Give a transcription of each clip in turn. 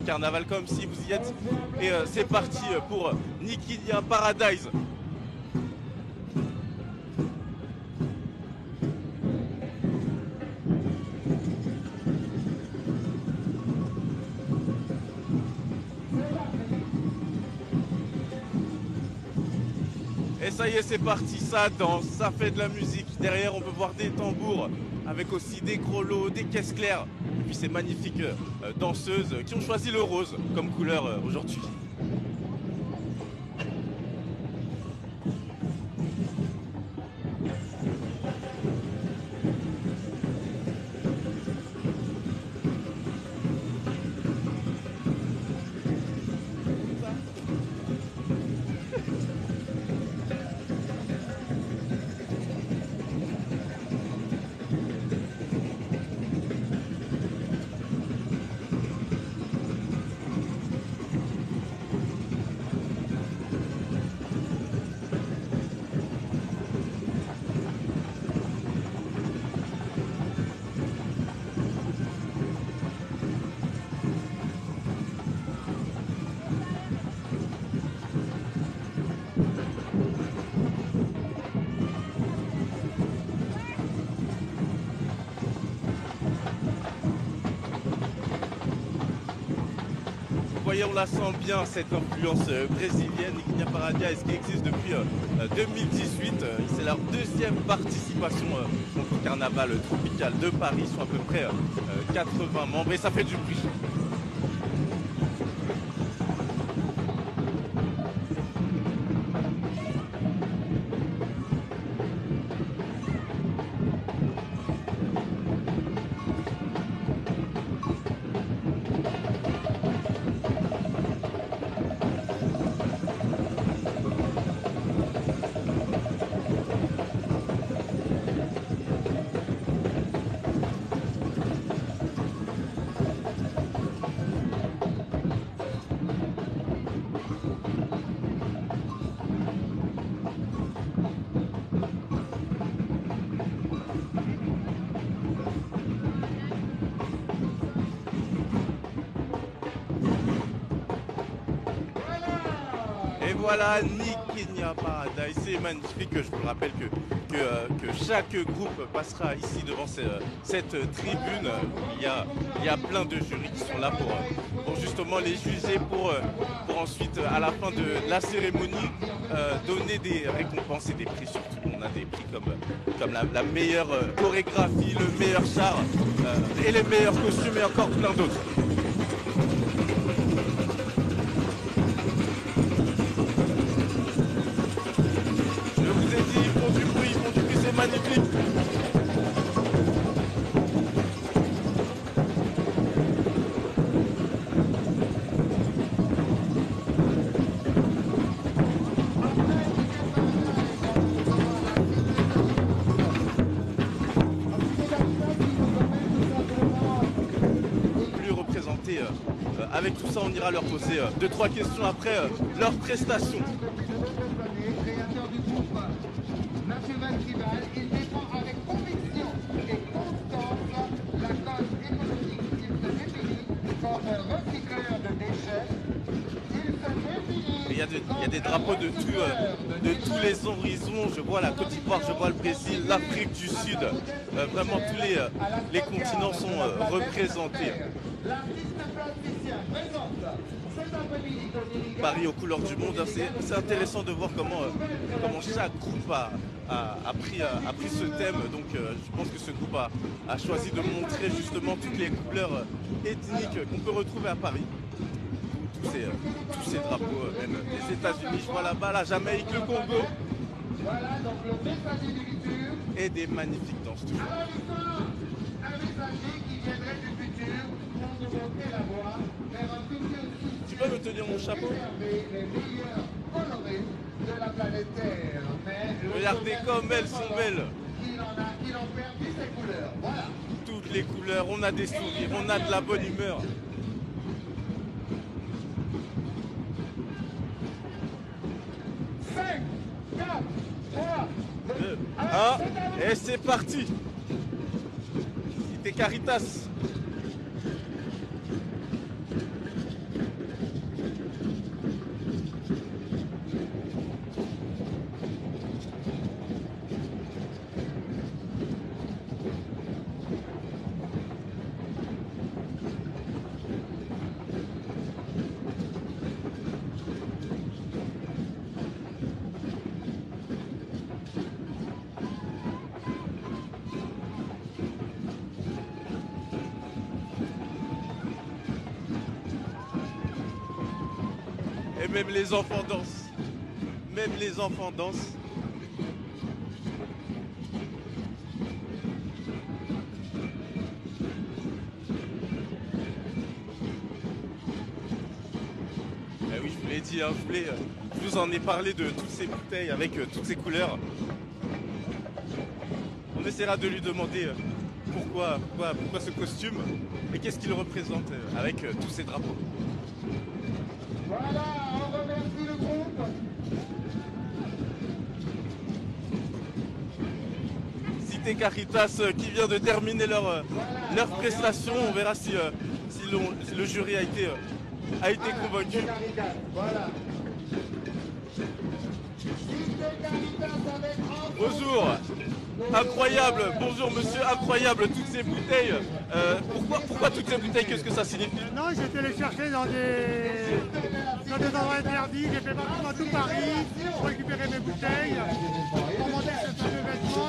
carnaval comme si vous y êtes. Et c'est parti pour Nikinia Paradise. Et ça y est, c'est parti, ça danse, ça fait de la musique. Derrière, on peut voir des tambours avec aussi des gros lots, des caisses claires. Et puis ces magnifiques danseuses qui ont choisi le rose comme couleur aujourd'hui. Voyez, on la sent bien cette influence brésilienne, Nikinia Paradise qui existe depuis 2018. C'est leur deuxième participation au carnaval tropical de Paris. Ils sont à peu près 80 membres et ça fait du bruit. Voilà, Nikinia Paradise, c'est magnifique. Je vous rappelle que chaque groupe passera ici devant cette tribune. Il y a plein de jurys qui sont là pour justement les juger, pour ensuite, à la fin de la cérémonie, donner des récompenses et des prix surtout. On a des prix comme la meilleure chorégraphie, le meilleur char et les meilleurs costumes et encore plein d'autres. Magnifique. Plus représentés avec tout ça, on ira leur poser 2-3 questions après leur prestation. Créateur du groupe national tribal, il défend avec conviction et constance la cause écologique. Il se définit comme recycleur de déchets. Il y a des drapeaux de tous les horizons. Je vois la Côte d'Ivoire, je vois le Brésil, l'Afrique du Sud. Vraiment tous les continents sont représentés. Paris aux couleurs du monde, c'est intéressant de voir comment chaque groupe a pris ce thème. Donc je pense que ce groupe a choisi de montrer justement toutes les couleurs ethniques qu'on peut retrouver à Paris. Tous ces drapeaux, même des États-Unis, je vois là-bas, la Jamaïque, le Congo. Voilà donc le messager du futur. Et des magnifiques danses toujours. Un messager qui viendrait du futur pour nous montrer la voie vers un futur. Tu peux me tenir mon chapeau? Les meilleurs colorés de la planète Terre. Regardez comme elles sont belles. Il en perdu ses couleurs. Voilà. Toutes les couleurs, on a des sourires, on a de la bonne humeur. 5, 4, 3, 2, 1, et c'est parti. Cité Caritas. Et même les enfants dansent. Même les enfants dansent. Eh oui, je vous l'ai dit, hein, je vous en ai parlé de toutes ces bouteilles avec toutes ces couleurs. On essaiera de lui demander pourquoi ce costume et qu'est-ce qu'il représente avec tous ces drapeaux. Voilà, on remercie le groupe. Cité Caritas qui vient de terminer leur prestation. On verra si le jury a été convaincu. Voilà. Bonjour, incroyable, bonjour monsieur, incroyable, toutes ces bouteilles. Pourquoi toutes ces bouteilles, qu'est-ce que ça signifie? Non, j'étais les chercher dans des endroits interdits, j'ai fait partout dans tout Paris pour récupérer mes bouteilles, pour montrer ce fameux vêtement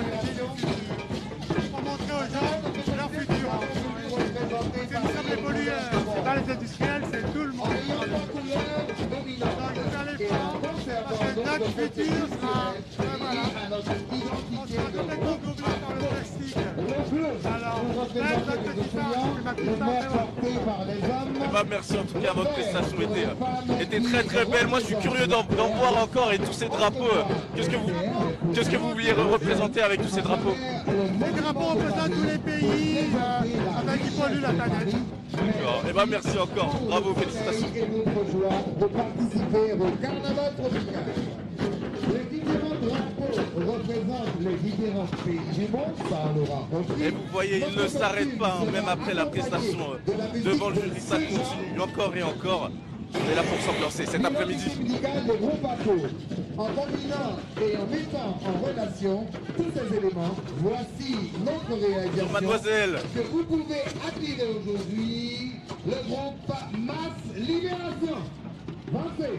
pour montrer aux gens leur futur. Parce que nous sommes les pollueurs, c'est pas les industriels, c'est tout le monde. Donc il faut faire l'effort, parce que notre futur sera, voilà, on sera complètement doublé par le plastique. Alors, même notre petit pain, Eh ben, merci en tout cas, votre prestation était très très belle. Moi je suis curieux d'en voir encore et tous ces drapeaux. Qu'est-ce que vous vouliez représenter avec tous ces drapeaux? les drapeaux représentent tous les pays avec qui polluent la planète. D'accord. Eh ben merci encore. Bravo, félicitations. Et notre joie de participer au carnaval tropical. Les différents drapeaux représentent les différents pays du monde, ça on l'aura compris. Et vous voyez, il ne s'arrête pas, hein, même après la prestation devant le jury, ça continue encore et encore. On est là pour s'ambiancer cet après-midi. Musicale des groupes APO. En combinant et en mettant en relation tous ces éléments, voici notre réalisation. Mademoiselle. Que vous pouvez admirer aujourd'hui, le groupe Mass Libération. Pensez.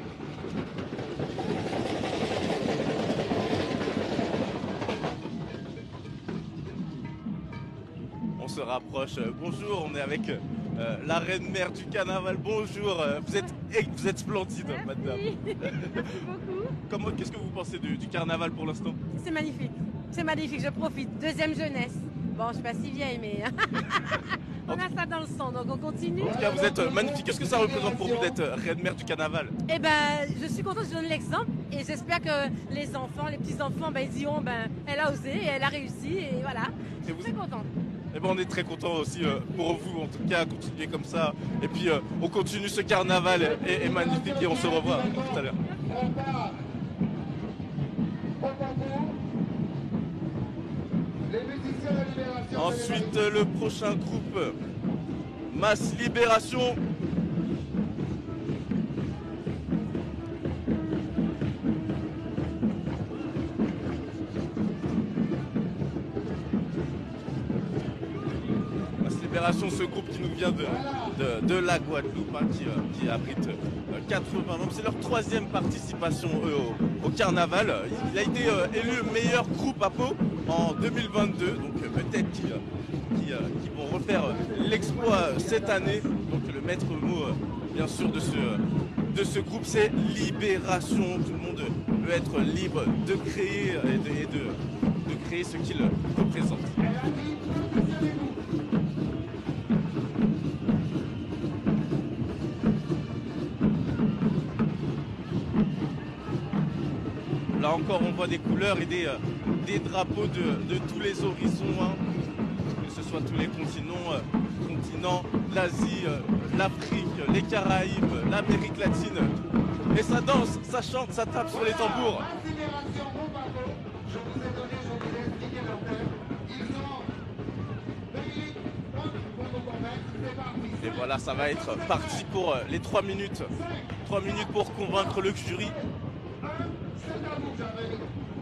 On se rapproche. Bonjour, on est avec la reine mère du carnaval. Bonjour, vous êtes splendide, madame. Merci beaucoup. Qu'est-ce que vous pensez du carnaval pour l'instant? C'est magnifique, je profite. Deuxième jeunesse. Bon, je suis pas si vieille, mais on a ça dans le sang, donc on continue. En tout cas, vous êtes magnifique. Qu'est-ce que ça représente pour vous d'être reine mère du carnaval? Eh ben, je suis contente, je donne l'exemple et j'espère que les enfants, les petits-enfants, ben, ils diront, ben, elle a osé et elle a réussi et voilà. Je suis très contente. Eh ben, on est très content aussi pour vous, en tout cas, continuer comme ça. Et puis, on continue ce carnaval est magnifique et on se revoit tout à l'heure. Ensuite, le prochain groupe, Mass Libération. Ce groupe qui nous vient de la Guadeloupe, hein, qui abrite 80 membres. C'est leur troisième participation au carnaval. Il a été élu meilleur groupe à Pau en 2022, donc peut-être qu'ils vont refaire l'exploit cette année. Donc le maître mot, bien sûr, de ce groupe, c'est libération. Tout le monde veut être libre de créer et de créer ce qu'il représente. Là encore, on voit des couleurs et des drapeaux de tous les horizons, hein. Que ce soit tous les continents, l'Asie, l'Afrique, les Caraïbes, l'Amérique latine. Et ça danse, ça chante, ça tape sur les tambours. Et voilà, ça va être parti pour les 3 minutes. 3 minutes pour convaincre le jury.